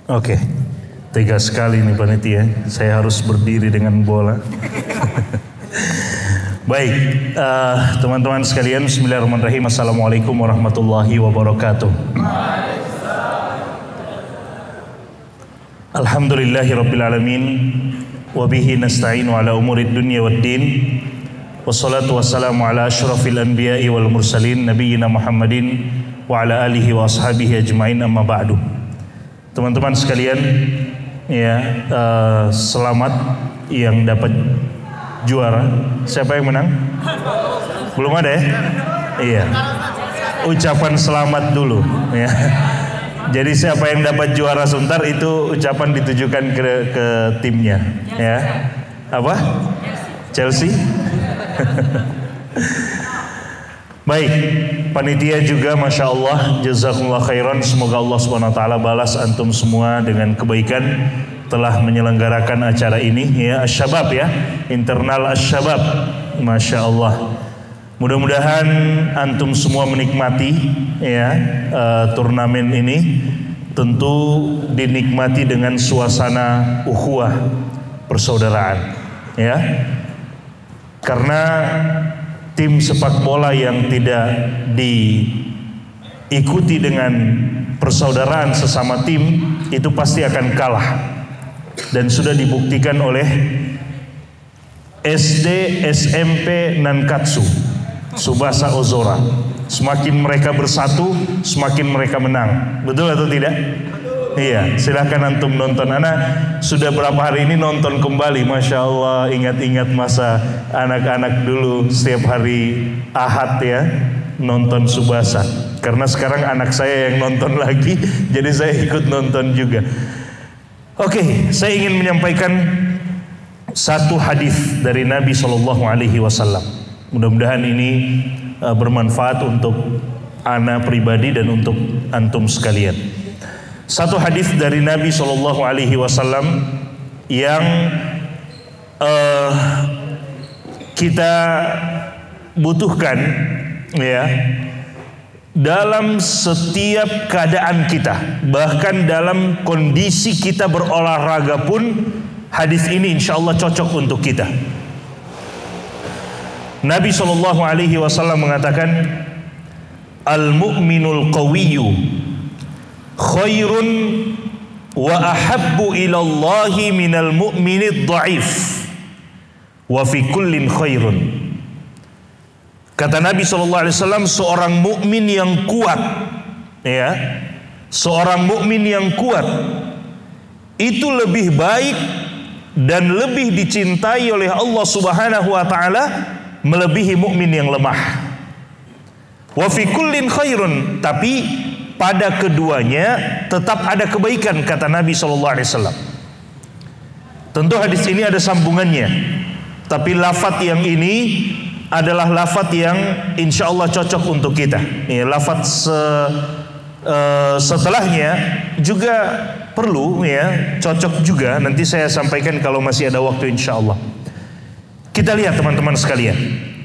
Oke, tega sekali nih panitia. Saya harus berdiri dengan bola. Baik, teman-teman sekalian, bismillahirrahmanirrahim. Assalamualaikum warahmatullahi wabarakatuh. Alhamdulillahirabbil alamin, wa bihi nasta'inu ala umurid dunya waddin. Wassalatu wassalamu ala asyrafil anbiya'i wal mursalin nabiyyina Muhammadin wa ala alihi wa ashabihi ajmain, amma ba'du. Teman-teman sekalian, ya, selamat yang dapat juara. Siapa yang menang? Belum ada ya? Iya. Ucapan selamat dulu ya. Jadi siapa yang dapat juara sebentar itu ucapan ditujukan ke timnya ya. Apa? Chelsea. Baik, panitia juga Masya Allah, jazakumullah khairan. Semoga Allah Subhanahu Wa Taala balas antum semua dengan kebaikan telah menyelenggarakan acara ini ya, Asy-Syabab ya, internal Asy-Syabab. Masya Allah. Mudah-mudahan antum semua menikmati ya turnamen ini. Tentu dinikmati dengan suasana ukhuwah, persaudaraan ya. Karena tim sepak bola yang tidak diikuti dengan persaudaraan sesama tim itu pasti akan kalah. Dan sudah dibuktikan oleh SD, SMP, Nankatsu, Tsubasa Ozora. Semakin mereka bersatu, semakin mereka menang. Betul atau tidak? Iya, silahkan antum nonton. Anak sudah berapa hari ini nonton kembali, Masya Allah. Ingat-ingat masa anak-anak dulu setiap hari Ahad ya nonton Tsubasa. Karena sekarang anak saya yang nonton lagi, jadi saya ikut nonton juga. Oke, saya ingin menyampaikan satu hadis dari Nabi SAW. Mudah-mudahan ini bermanfaat untuk ana pribadi dan untuk antum sekalian. Satu hadis dari Nabi SAW yang kita butuhkan ya dalam setiap keadaan kita, bahkan dalam kondisi kita berolahraga pun hadis ini insya Allah cocok untuk kita. Nabi SAW mengatakan, al-mu'minul qawiyyu khairun wa ahabbu ilallahi minal mu'minid dha'if wa fi kullin khairun. Kata Nabi SAW, seorang mukmin yang kuat ya, seorang mukmin yang kuat itu lebih baik dan lebih dicintai oleh Allah Subhanahu wa taala melebihi mukmin yang lemah. Wa fi kullin khairun, tapi pada keduanya tetap ada kebaikan, kata Nabi SAW. Tentu hadis ini ada sambungannya, tapi lafaz yang ini adalah lafaz yang insya Allah cocok untuk kita. Ya, lafaz setelahnya juga perlu ya, cocok juga. Nanti saya sampaikan kalau masih ada waktu insya Allah. Kita lihat teman-teman sekalian.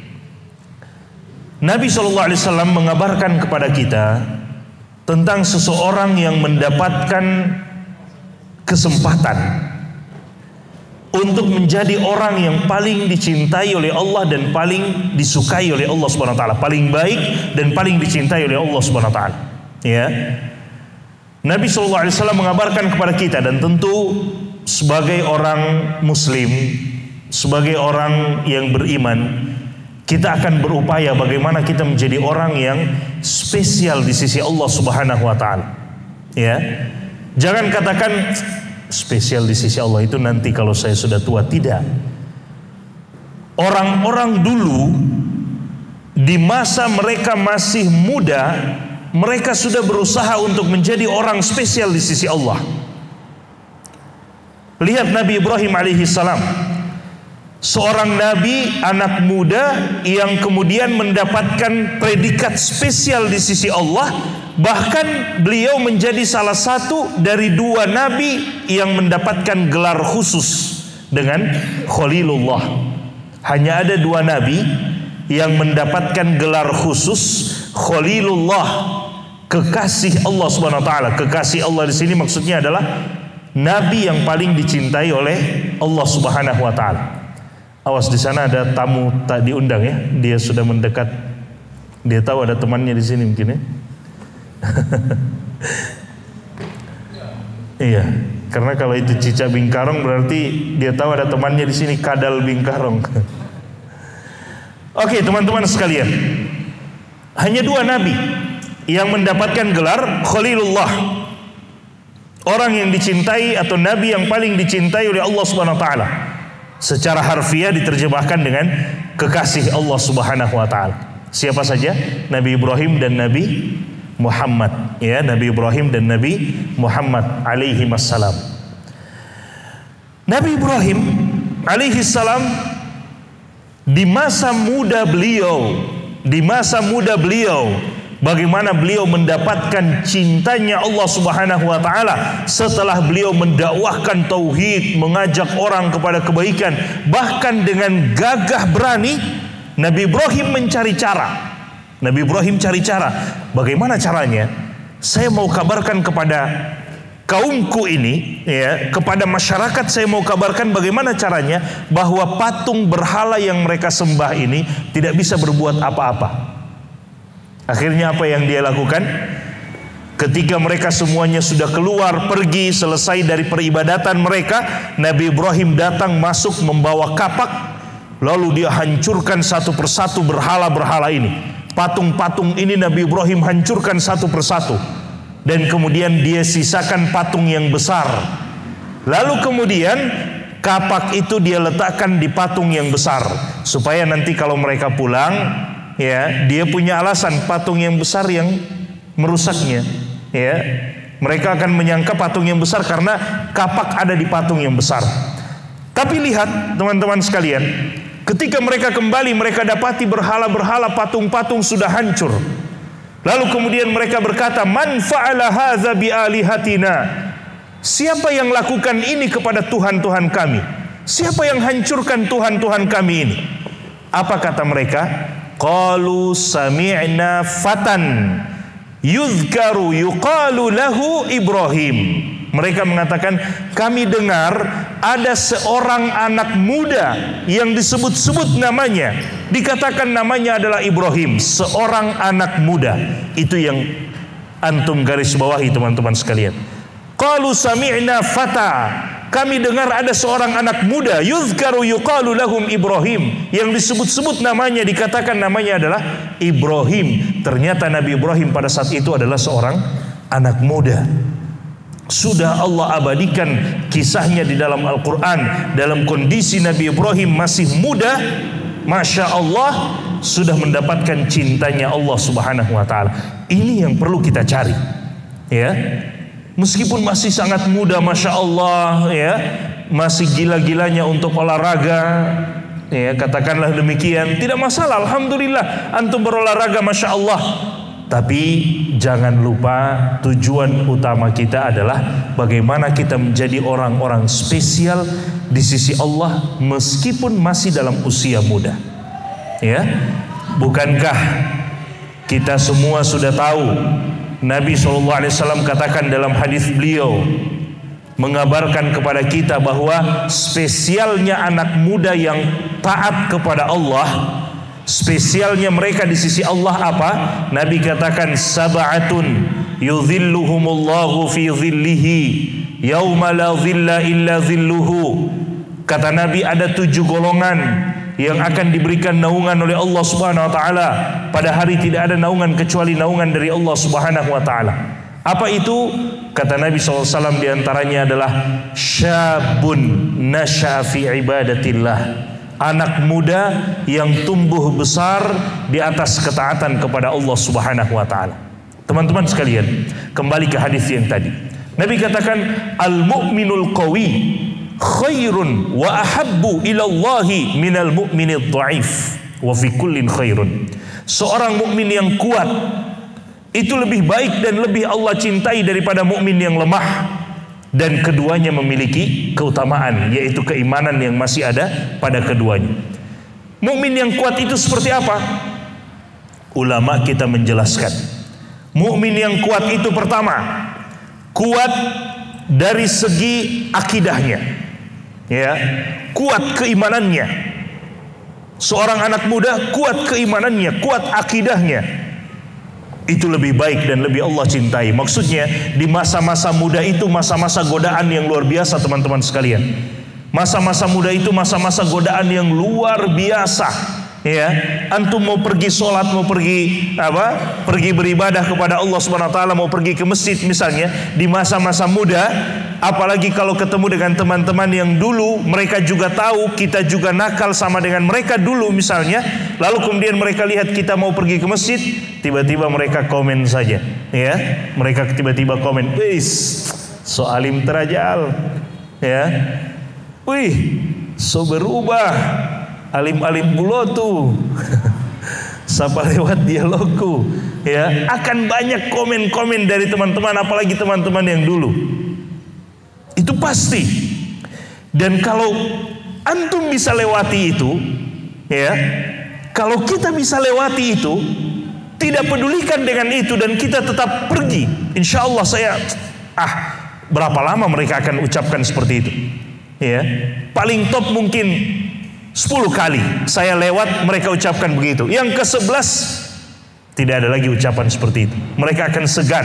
Nabi SAW mengabarkan kepada kita tentang seseorang yang mendapatkan kesempatan untuk menjadi orang yang paling dicintai oleh Allah dan paling disukai oleh Allah Subhanahu wa taala, paling baik dan paling dicintai oleh Allah Subhanahu wa taala. Ya. Nabi SAW mengabarkan kepada kita, dan tentu sebagai orang muslim, sebagai orang yang beriman, kita akan berupaya bagaimana kita menjadi orang yang spesial di sisi Allah Subhanahu wa taala. Ya. Jangan katakan spesial di sisi Allah itu nanti kalau saya sudah tua. Tidak. Orang-orang dulu di masa mereka masih muda, mereka sudah berusaha untuk menjadi orang spesial di sisi Allah. Lihat Nabi Ibrahim alaihissalam, seorang nabi anak muda yang kemudian mendapatkan predikat spesial di sisi Allah. Bahkan beliau menjadi salah satu dari dua nabi yang mendapatkan gelar khusus dengan Khalilullah. Hanya ada dua nabi yang mendapatkan gelar khusus Khalilullah kekasih Allah Subhanahu wa taala. Kekasih Allah di sini maksudnya adalah nabi yang paling dicintai oleh Allah Subhanahu wa taala. Awas, di sana ada tamu tak diundang ya. Dia sudah mendekat. Dia tahu ada temannya di sini mungkin ya. Iya, karena kalau itu Cica Bingkarong berarti dia tahu ada temannya di sini, Kadal Bingkarong. Oke, teman-teman sekalian. Hanya 2 nabi yang mendapatkan gelar Khalilullah. Orang yang dicintai atau nabi yang paling dicintai oleh Allah Subhanahu wa taala. Secara harfiah diterjemahkan dengan kekasih Allah Subhanahu wa taala. Siapa saja? Nabi Ibrahim dan Nabi Muhammad, ya, Nabi Ibrahim dan Nabi Muhammad alaihi wassalam. Nabi Ibrahim alaihi salam di masa muda beliau, bagaimana beliau mendapatkan cintanya Allah Subhanahu wa taala setelah beliau mendakwahkan tauhid, mengajak orang kepada kebaikan, bahkan dengan gagah berani Nabi Ibrahim mencari cara. Nabi Ibrahim cari cara. Bagaimana caranya? Saya mau kabarkan kepada kaumku ini, ya, kepada masyarakat saya mau kabarkan bagaimana caranya bahwa patung berhala yang mereka sembah ini tidak bisa berbuat apa-apa. Akhirnya apa yang dia lakukan? Ketika mereka semuanya sudah keluar pergi selesai dari peribadatan mereka, Nabi Ibrahim datang masuk membawa kapak, lalu dia hancurkan satu persatu berhala-berhala ini. Patung-patung ini Nabi Ibrahim hancurkan satu persatu, dan kemudian dia sisakan patung yang besar. Lalu kemudian kapak itu dia letakkan di patung yang besar, supaya nanti kalau mereka pulang, ya, dia punya alasan patung yang besar yang merusaknya, ya. Mereka akan menyangka patung yang besar karena kapak ada di patung yang besar. Tapi lihat teman-teman sekalian, ketika mereka kembali, mereka dapati berhala-berhala, patung-patung sudah hancur. Lalu kemudian mereka berkata, "Man fa'ala hadza bi alihatina?" Siapa yang lakukan ini kepada Tuhan-Tuhan kami? Siapa yang hancurkan Tuhan-Tuhan kami ini? Apa kata mereka? Qalu sami'na fatan yuzkaru yuqalu lahu Ibrahim. Mereka mengatakan, kami dengar ada seorang anak muda yang disebut-sebut namanya, dikatakan namanya adalah Ibrahim, seorang anak muda. Itu yang antum garis bawahi teman-teman sekalian. Qalu sami'na fata, kami dengar ada seorang anak muda, yuzkaru yuqalu lahum Ibrahim, yang disebut-sebut namanya, dikatakan namanya adalah Ibrahim. Ternyata Nabi Ibrahim pada saat itu adalah seorang anak muda. Sudah Allah abadikan kisahnya di dalam Al-Quran. Dalam kondisi Nabi Ibrahim masih muda, Masya Allah, sudah mendapatkan cintanya Allah Subhanahu wa ta'ala. Ini yang perlu kita cari, ya. Meskipun masih sangat muda, Masya Allah, ya, masih gila-gilanya untuk olahraga, ya, katakanlah demikian, tidak masalah, Alhamdulillah antum berolahraga, Masya Allah. Tapi jangan lupa tujuan utama kita adalah bagaimana kita menjadi orang-orang spesial di sisi Allah meskipun masih dalam usia muda. Ya, bukankah kita semua sudah tahu Nabi SAW katakan dalam hadis beliau mengabarkan kepada kita bahwa spesialnya anak muda yang taat kepada Allah, spesialnya mereka di sisi Allah apa? Nabi katakan sab'atun yudhilluhumullahu fi dhillihi yauma la dhilla illa dhilluhu. Kata Nabi, ada 7 golongan yang akan diberikan naungan oleh Allah Subhanahu wa taala. Pada hari tidak ada naungan kecuali naungan dari Allah Subhanahu wa taala. Apa itu? Kata Nabi SAW, diantaranya adalah syabun nasya'a fi ibadatillah, anak muda yang tumbuh besar di atas ketaatan kepada Allah Subhanahu wa taala. Teman-teman sekalian, kembali ke hadis yang tadi. Nabi katakan, al-mu'minul qawi khairun wa ahabbu ila Allahi minal mu'minid dha'if wa fi kullin khairun. Seorang mukmin yang kuat itu lebih baik dan lebih Allah cintai daripada mukmin yang lemah. Dan keduanya memiliki keutamaan, yaitu keimanan yang masih ada pada keduanya. Mukmin yang kuat itu seperti apa? Ulama kita menjelaskan, Mukmin yang kuat itu pertama, kuat dari segi akidahnya, ya, kuat keimanannya. Seorang anak muda kuat keimanannya, kuat akidahnya, itu lebih baik dan lebih Allah cintai. Maksudnya di masa-masa muda itu masa-masa godaan yang luar biasa, teman-teman sekalian. Masa-masa muda itu masa-masa godaan yang luar biasa. Ya, antum mau pergi sholat, mau pergi pergi beribadah kepada Allah Subhanahu wa taala, mau pergi ke masjid misalnya di masa-masa muda, apalagi kalau ketemu dengan teman-teman yang dulu mereka juga tahu kita juga nakal sama dengan mereka dulu misalnya, lalu kemudian mereka lihat kita mau pergi ke masjid, tiba-tiba mereka komen saja, ya, mereka tiba-tiba komen, "Wis, so alim terajal." Ya. "Wih, so berubah. Alim-alim bulo tuh." Sapa lewat dialogku, ya, akan banyak komen-komen dari teman-teman, apalagi teman-teman yang dulu. Itu pasti. Dan kalau antum bisa lewati itu, ya, kalau kita bisa lewati itu, tidak pedulikan dengan itu dan kita tetap pergi, insya Allah saya berapa lama mereka akan ucapkan seperti itu, ya, paling top mungkin 10 kali saya lewat mereka ucapkan begitu. Yang ke-11 tidak ada lagi ucapan seperti itu. Mereka akan segan.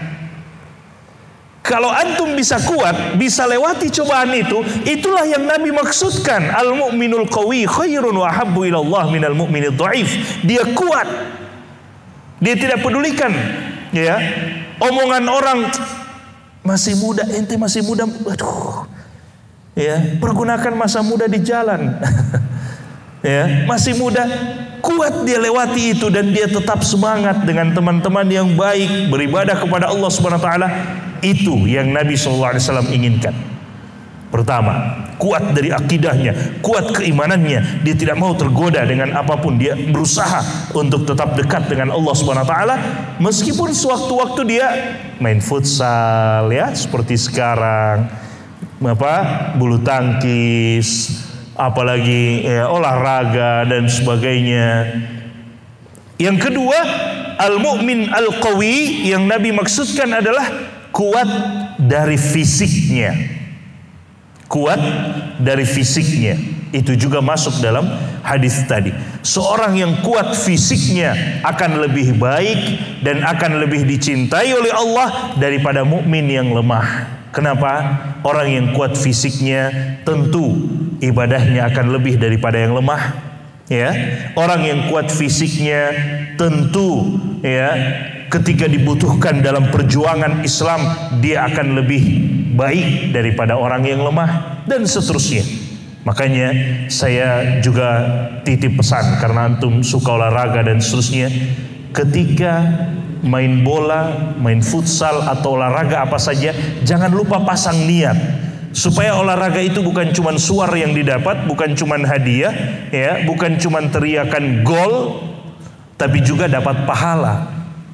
Kalau antum bisa kuat, bisa lewati cobaan itu, itulah yang Nabi maksudkan. Al-mu'minul qawi khairun wa habbu ilallah minal mu'minid dhaif. Dia kuat. Dia tidak pedulikan, ya, omongan orang, masih muda, ente masih muda, aduh, ya, pergunakan masa muda di jalan. Ya, masih muda, kuat dia lewati itu dan dia tetap semangat dengan teman-teman yang baik beribadah kepada Allah Subhanahu wa taala. Itu yang Nabi SAW inginkan. Pertama, kuat dari akidahnya, kuat keimanannya, dia tidak mau tergoda dengan apapun, dia berusaha untuk tetap dekat dengan Allah Subhanahu wa taala meskipun sewaktu-waktu dia main futsal, ya, seperti sekarang, bulu tangkis, apalagi, ya, olahraga dan sebagainya. Yang kedua, al-mu'min al-qawi yang Nabi maksudkan adalah kuat dari fisiknya. Kuat dari fisiknya. Itu juga masuk dalam hadis tadi. Seorang yang kuat fisiknya akan lebih baik dan akan lebih dicintai oleh Allah daripada mukmin yang lemah. Kenapa? Orang yang kuat fisiknya tentu ibadahnya akan lebih daripada yang lemah, ya. Orang yang kuat fisiknya tentu, ya, ketika dibutuhkan dalam perjuangan Islam dia akan lebih baik daripada orang yang lemah dan seterusnya. Makanya saya juga titip pesan karena antum suka olahraga dan seterusnya, ketika main bola, main futsal atau olahraga apa saja, jangan lupa pasang niat supaya olahraga itu bukan cuma suar yang didapat, bukan cuma hadiah, ya, bukan cuma teriakan gol, tapi juga dapat pahala.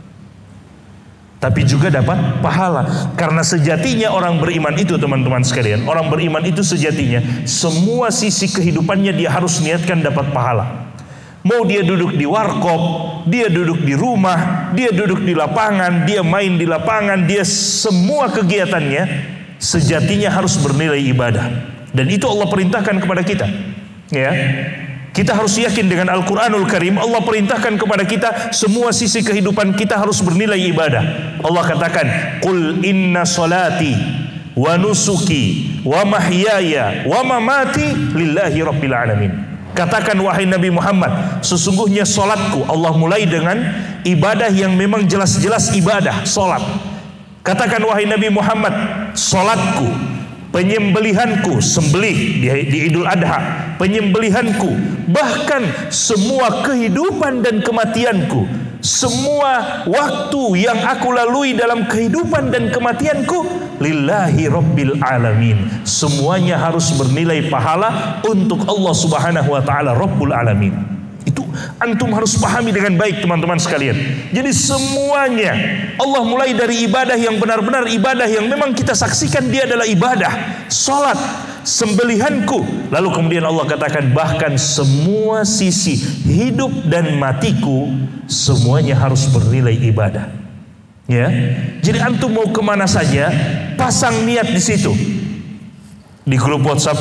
Tapi juga dapat pahala. Karena sejatinya orang beriman itu, teman-teman sekalian, orang beriman itu sejatinya semua sisi kehidupannya dia harus niatkan dapat pahala. Mau dia duduk di warkop, dia duduk di rumah, dia duduk di lapangan, dia main di lapangan, dia semua kegiatannya sejatinya harus bernilai ibadah. Dan itu Allah perintahkan kepada kita, ya. Kita harus yakin dengan Al-Quranul Karim. Allah perintahkan kepada kita semua sisi kehidupan kita harus bernilai ibadah. Allah katakan, "Qul inna salati wa nusuki wa mahyaya wa mamati lillahi rabbil alamin." Katakan wahai Nabi Muhammad, sesungguhnya solatku, Allah mulai dengan ibadah yang memang jelas-jelas ibadah, solat. Katakan wahai Nabi Muhammad, solatku, penyembelihanku, sembelih di Idul Adha, penyembelihanku, bahkan semua kehidupan dan kematianku, semua waktu yang aku lalui dalam kehidupan dan kematianku, lillahi rabbil alamin. Semuanya harus bernilai pahala untuk Allah Subhanahu wa taala Rabbul alamin. Itu antum harus pahami dengan baik, teman-teman sekalian. Jadi semuanya Allah mulai dari ibadah yang benar-benar ibadah yang memang kita saksikan dia adalah ibadah, salat, sembelihanku. Lalu kemudian Allah katakan bahkan semua sisi hidup dan matiku semuanya harus bernilai ibadah. Ya, jadi antum mau kemana saja, pasang niat di situ. Di grup WhatsApp,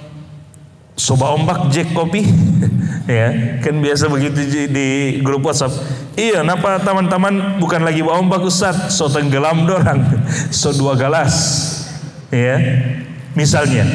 Soba Ombak Jack Kopi, ya kan biasa begitu di grup WhatsApp. Iya, napa teman-teman bukan lagi bawa ombak Ustaz, so tenggelam dorang, so 2 gelas, ya, misalnya.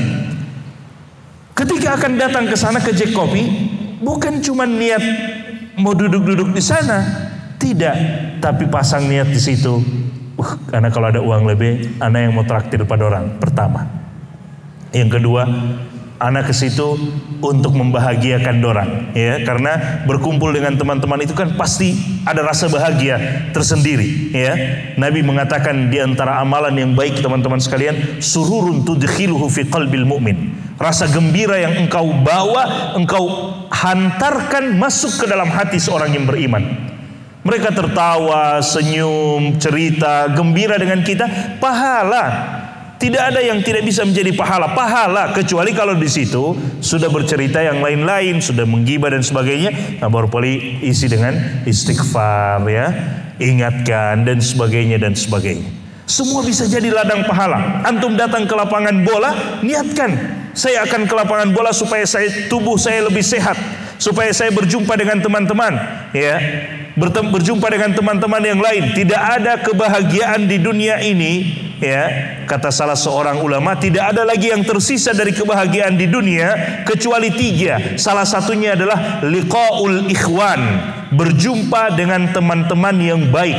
Ketika akan datang ke sana ke Jack Kopi, bukan cuma niat mau duduk-duduk di sana. Tidak, tapi pasang niat di situ. Karena kalau ada uang lebih, ana yang mau traktir pada orang. Pertama. Yang kedua, ana ke situ untuk membahagiakan dorang. Ya, karena berkumpul dengan teman-teman itu kan pasti ada rasa bahagia tersendiri. Ya, Nabi mengatakan di antara amalan yang baik teman-teman sekalian, sururun tudkhiluhu fi qalbil mu'min. Rasa gembira yang engkau bawa, engkau hantarkan masuk ke dalam hati seorang yang beriman. Mereka tertawa, senyum, cerita, gembira dengan kita, pahala. Tidak ada yang tidak bisa menjadi pahala, kecuali kalau di situ sudah bercerita yang lain-lain, sudah menggibah dan sebagainya. Nah, baru boleh isi dengan istighfar, ya, ingatkan dan sebagainya dan sebagainya. Semua bisa jadi ladang pahala. Antum datang ke lapangan bola, niatkan, saya akan ke lapangan bola supaya tubuh saya lebih sehat, supaya saya berjumpa dengan teman-teman, ya. Berjumpa dengan teman-teman yang lain. Tidak ada kebahagiaan di dunia ini, ya, kata salah seorang ulama, tidak ada lagi yang tersisa dari kebahagiaan di dunia kecuali 3. Salah satunya adalah liqaul ikhwan, berjumpa dengan teman-teman yang baik.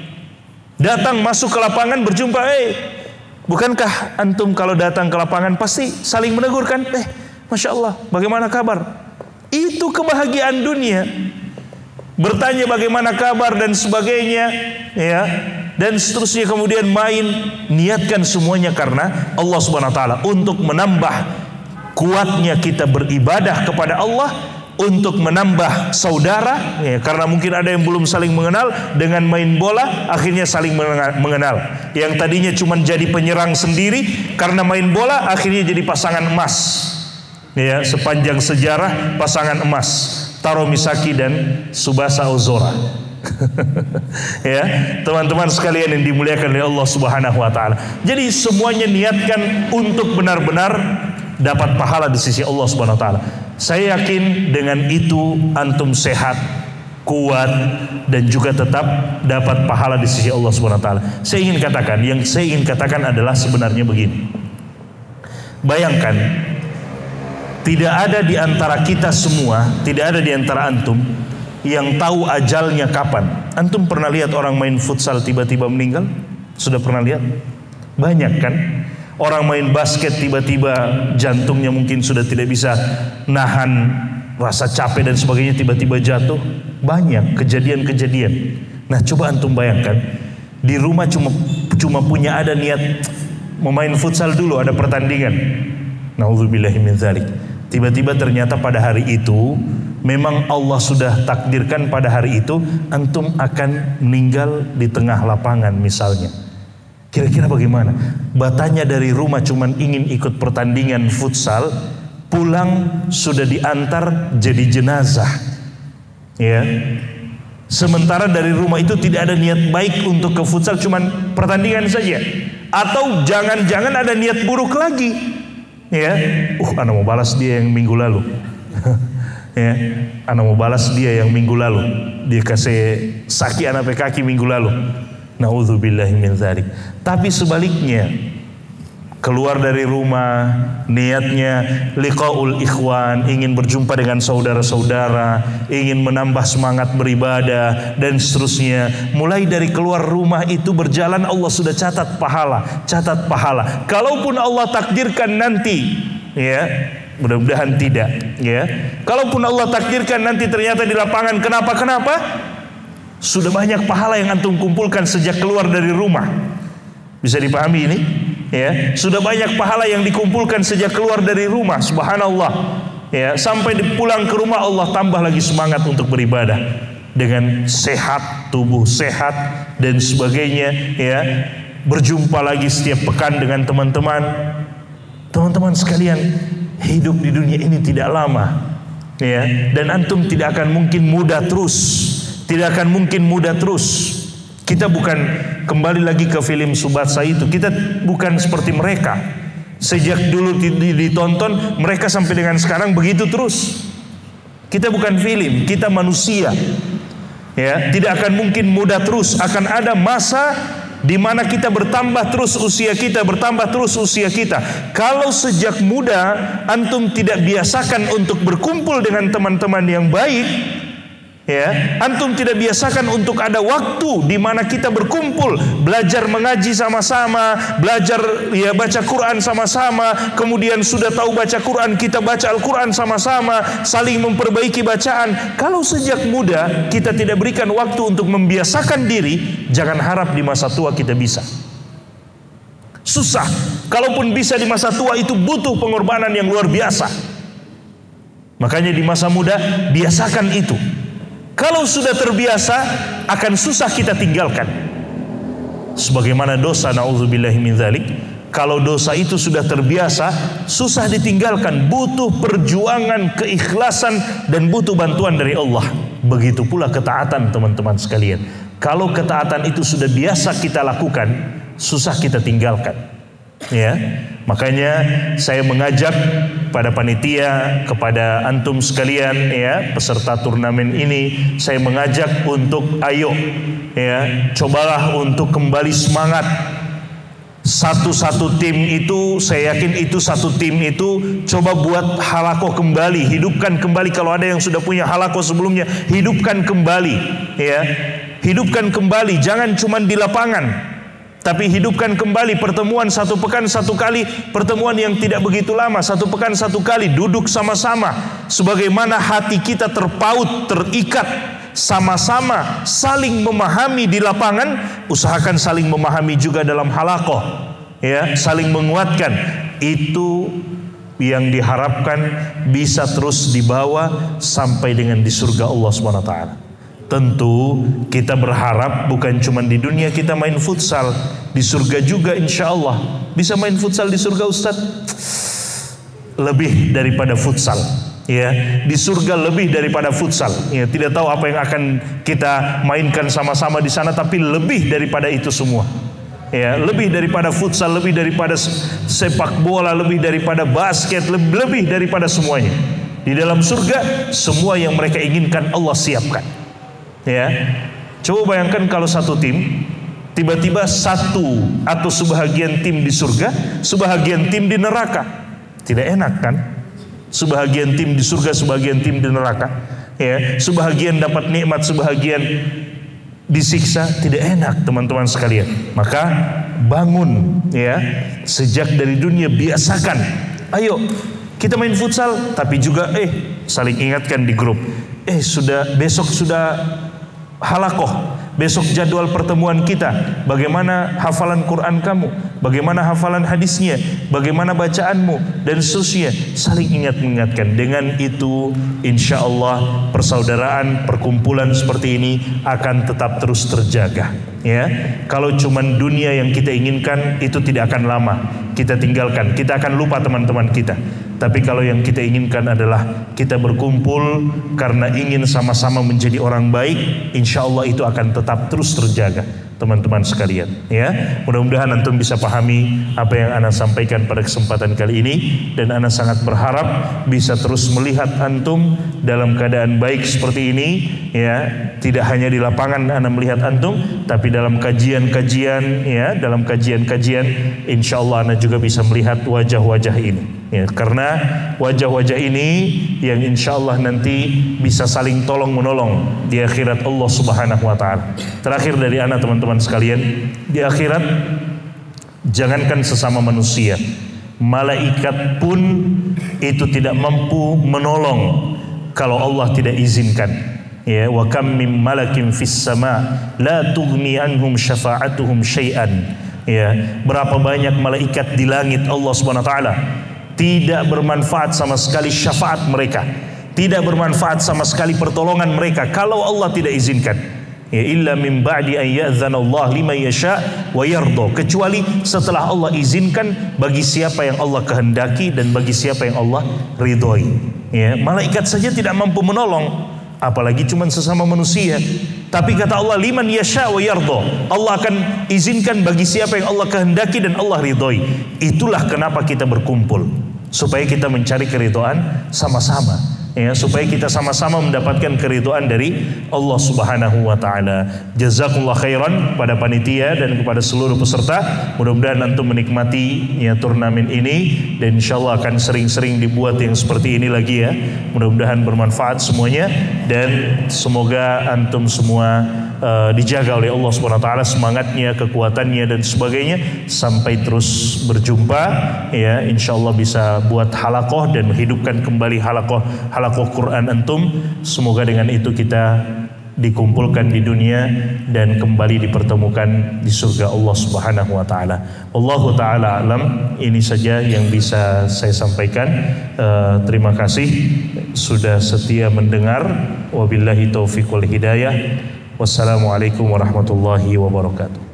Datang masuk ke lapangan berjumpa, bukankah antum kalau datang ke lapangan pasti saling menegur kan? Masya Allah, bagaimana kabar? Itu kebahagiaan dunia. Bertanya bagaimana kabar dan sebagainya, ya, dan seterusnya, kemudian main. Niatkan semuanya karena Allah Subhanahu wa taala, untuk menambah kuatnya kita beribadah kepada Allah, untuk menambah saudara, ya, karena mungkin ada yang belum saling mengenal, dengan main bola akhirnya saling mengenal. Yang tadinya cuma jadi penyerang sendiri, karena main bola akhirnya jadi pasangan emas. Ya, sepanjang sejarah pasangan emas, Taro Misaki dan Tsubasa Ozora. Ya, teman-teman sekalian yang dimuliakan oleh Allah Subhanahu wa taala. Jadi semuanya niatkan untuk benar-benar dapat pahala di sisi Allah Subhanahu wa taala. Saya yakin dengan itu antum sehat, kuat, dan juga tetap dapat pahala di sisi Allah Subhanahu wa taala. Yang saya ingin katakan adalah sebenarnya begini. Bayangkan, tidak ada di antara kita semua, tidak ada di antara antum yang tahu ajalnya kapan. Antum pernah lihat orang main futsal tiba-tiba meninggal? Sudah pernah lihat? Banyak kan? Orang main basket tiba-tiba jantungnya mungkin sudah tidak bisa nahan rasa capek dan sebagainya, tiba-tiba jatuh. Banyak kejadian-kejadian. Nah, coba antum bayangkan, di rumah cuma punya ada niat mau main futsal dulu, ada pertandingan. Nauzubillahi min dzalik. Tiba-tiba ternyata pada hari itu memang Allah sudah takdirkan pada hari itu antum akan meninggal di tengah lapangan misalnya. Kira-kira bagaimana? Batanya dari rumah cuman ingin ikut pertandingan futsal, pulang sudah diantar jadi jenazah. Ya. Sementara dari rumah itu tidak ada niat baik untuk ke futsal, cuman pertandingan saja. Atau jangan-jangan ada niat buruk lagi. Ya, ana mau balas dia yang minggu lalu. Ya, ana mau balas dia yang minggu lalu. Dia kasih sakit anak kaki minggu lalu. Nauzubillahi min dzalik. Tapi sebaliknya, keluar dari rumah niatnya liqaul ikhwan, ingin berjumpa dengan saudara-saudara, ingin menambah semangat beribadah dan seterusnya. Mulai dari keluar rumah itu berjalan, Allah sudah catat pahala. Kalaupun Allah takdirkan nanti, ya, mudah-mudahan tidak, ya. Kalaupun Allah takdirkan nanti ternyata di lapangan kenapa? Sudah banyak pahala yang antum kumpulkan sejak keluar dari rumah. Bisa dipahami ini? Ya, sudah banyak pahala yang dikumpulkan sejak keluar dari rumah, subhanallah. Ya, sampai pulang ke rumah Allah tambah lagi semangat untuk beribadah dengan sehat, tubuh sehat dan sebagainya, ya. Berjumpa lagi setiap pekan dengan teman-teman. Teman-teman sekalian, hidup di dunia ini tidak lama, ya, dan antum tidak akan mungkin muda terus. Kita bukan kembali lagi ke film Subatsa itu. Kita bukan seperti mereka. Sejak dulu ditonton, mereka sampai dengan sekarang begitu terus. Kita bukan film, kita manusia. Ya, tidak akan mungkin muda terus. Akan ada masa di mana kita bertambah terus usia kita, bertambah terus usia kita. Kalau sejak muda antum tidak biasakan untuk berkumpul dengan teman-teman yang baik, ya, antum tidak biasakan untuk ada waktu di mana kita berkumpul, belajar mengaji sama-sama, belajar ya baca Quran sama-sama, kemudian sudah tahu baca Quran, kita baca Al-Quran sama-sama, saling memperbaiki bacaan. Kalau sejak muda kita tidak berikan waktu untuk membiasakan diri, jangan harap di masa tua kita bisa. Susah. Kalaupun bisa di masa tua itu butuh pengorbanan yang luar biasa. Makanya di masa muda biasakan itu. Kalau sudah terbiasa, akan susah kita tinggalkan. Sebagaimana dosa, na'udzubillahi min dzalik. Kalau dosa itu sudah terbiasa, susah ditinggalkan. Butuh perjuangan, keikhlasan, dan butuh bantuan dari Allah. Begitu pula ketaatan, teman-teman sekalian. Kalau ketaatan itu sudah biasa kita lakukan, susah kita tinggalkan. Ya, makanya saya mengajak pada panitia, kepada antum sekalian, ya, peserta turnamen ini, saya mengajak untuk ayo, ya, cobalah untuk kembali semangat. Satu-satu tim itu, saya yakin itu satu tim itu, coba buat halakoh kembali, hidupkan kembali. Kalau ada yang sudah punya halakoh sebelumnya, hidupkan kembali, ya, hidupkan kembali. Jangan cuma di lapangan, tapi hidupkan kembali pertemuan satu pekan satu kali, pertemuan yang tidak begitu lama, satu pekan satu kali, duduk sama-sama. Sebagaimana hati kita terpaut, terikat, sama-sama saling memahami di lapangan, usahakan saling memahami juga dalam halakoh, ya, saling menguatkan. Itu yang diharapkan bisa terus dibawa sampai dengan di surga Allah SWT. Tentu kita berharap bukan cuma di dunia kita main futsal, di surga juga insya Allah. Bisa main futsal di surga Ustaz? Lebih daripada futsal, ya, di surga lebih daripada futsal, ya. Tidak tahu apa yang akan kita mainkan sama-sama di sana, tapi lebih daripada itu semua, ya, lebih daripada futsal, lebih daripada sepak bola, lebih daripada basket, lebih daripada semuanya. Di dalam surga semua yang mereka inginkan Allah siapkan. Ya, coba bayangkan kalau satu tim, tiba-tiba satu atau sebahagian tim di surga, sebahagian tim di neraka. Tidak enak kan? Sebahagian tim di surga, sebahagian tim di neraka. Ya, sebahagian dapat nikmat, sebahagian disiksa. Tidak enak, teman-teman sekalian. Maka bangun, ya, sejak dari dunia biasakan. Ayo kita main futsal, tapi juga saling ingatkan di grup. Besok sudah halakoh, besok jadwal pertemuan kita, bagaimana hafalan Quran kamu, bagaimana hafalan hadisnya, bagaimana bacaanmu, dan seterusnya. Saling mengingatkan. Dengan itu insya Allah persaudaraan, perkumpulan seperti ini akan tetap terus terjaga, ya. Kalau cuman dunia yang kita inginkan, itu tidak akan lama kita tinggalkan, kita akan lupa teman-teman kita. Tapi kalau yang kita inginkan adalah kita berkumpul karena ingin sama-sama menjadi orang baik, insya Allah itu akan tetap terus terjaga, teman-teman sekalian, ya. Mudah-mudahan antum bisa pahami apa yang ana sampaikan pada kesempatan kali ini, dan ana sangat berharap bisa terus melihat antum dalam keadaan baik seperti ini, ya. Tidak hanya di lapangan ana melihat antum, tapi dalam kajian-kajian, ya, dalam kajian-kajian insya Allah ana juga bisa melihat wajah-wajah ini. Ya, karena wajah-wajah ini yang insya Allah nanti bisa saling tolong menolong di akhirat Allah Subhanahu wa ta'ala. Terakhir dari anak teman-teman sekalian, di akhirat jangankan sesama manusia, malaikat pun itu tidak mampu menolong kalau Allah tidak izinkan. Ya, wa kam min malakin fis sama la tughni anhum syafa'atuhum syai'an. Ya, berapa banyak malaikat di langit Allah Subhanahu wa ta'ala, tidak bermanfaat sama sekali syafaat mereka, tidak bermanfaat sama sekali pertolongan mereka kalau Allah tidak izinkan. Ya, illa min ba'di an ya'dzana Allah liman yasha wa yarda, kecuali setelah Allah izinkan bagi siapa yang Allah kehendaki dan bagi siapa yang Allah ridhoi. Ya, malaikat saja tidak mampu menolong, apalagi cuma sesama manusia. Tapi kata Allah, liman yasha wa yardha. Allah akan izinkan bagi siapa yang Allah kehendaki dan Allah ridhoi. Itulah kenapa kita berkumpul, supaya kita mencari keridhaan sama-sama, ya, supaya kita sama-sama mendapatkan keridhaan dari Allah Subhanahu wa taala. Jazakumullah khairan pada panitia dan kepada seluruh peserta. Mudah-mudahan antum menikmati ya turnamen ini, dan insyaallah akan sering-sering dibuat yang seperti ini lagi ya. Mudah-mudahan bermanfaat semuanya, dan semoga antum semua dijaga oleh Allah Subhanahu wa taala semangatnya, kekuatannya dan sebagainya, sampai terus berjumpa ya. Insyaallah bisa buat halaqah dan menghidupkan kembali halaqah Quran antum. Semoga dengan itu kita dikumpulkan di dunia dan kembali dipertemukan di surga Allah Subhanahu wa taala. Wallahu taala alam. Ini saja yang bisa saya sampaikan. Terima kasih sudah setia mendengar. Wabillahi taufiq wal hidayah. Wassalamualaikum warahmatullahi wabarakatuh.